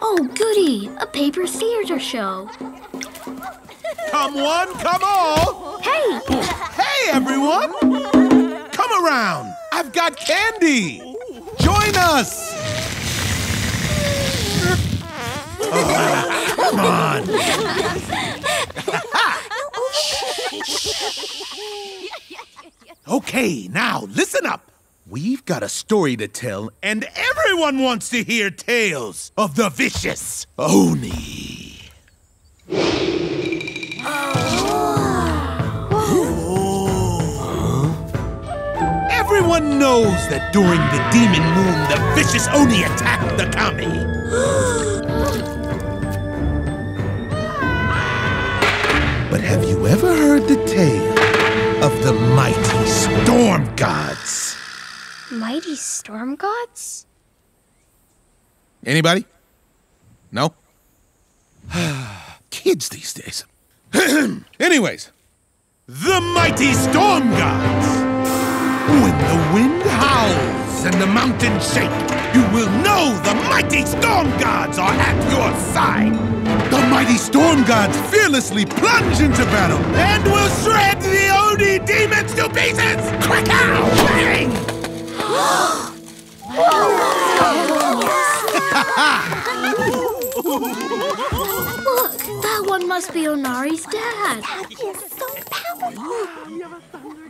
Oh, goody! A paper theater show. Come one, come all! Hey! Hey, everyone! Come around! I've got candy! Join us! Come on! Okay, now listen up. We've got a story to tell, and everyone wants to hear tales of the vicious ONI. Everyone knows that during the demon moon, the vicious ONI attacked the kami. But have you ever heard the tale of the mighty storm gods? Mighty storm gods? Anybody? No? Kids these days. Anyways, the mighty storm gods. When the wind howls and the mountains shake, you will know the mighty storm gods are at your side. The mighty storm gods fearlessly plunge into battle and will shred the ONI demons to pieces! Crack-ow! Bang! Look, that one must be Onari's dad. That is so powerful.